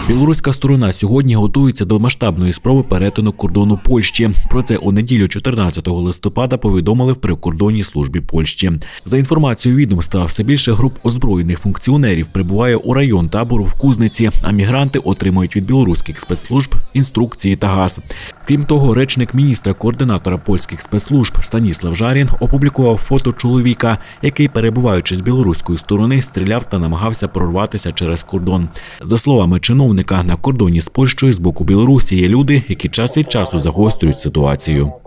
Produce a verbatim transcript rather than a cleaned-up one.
Білоруська сторона сьогодні готується до масштабної спроби перетину кордону Польщі. Про це у неділю чотирнадцятого листопада повідомили в прикордонній службі Польщі. За інформацією відомства, все більше груп озброєних функціонерів прибуває у район табору в Кузниці, а мігранти отримують від білоруських спецслужб інструкції та газ. Крім того, речник міністра-координатора польських спецслужб Станіслав Жарін опублікував фото чоловіка, який, перебуваючи з білоруської сторони, стріляв та намагався прорватися через кордон. За словами чиновника, на кордоні з Польщею з боку Білорусі є люди, які час від часу загострюють ситуацію.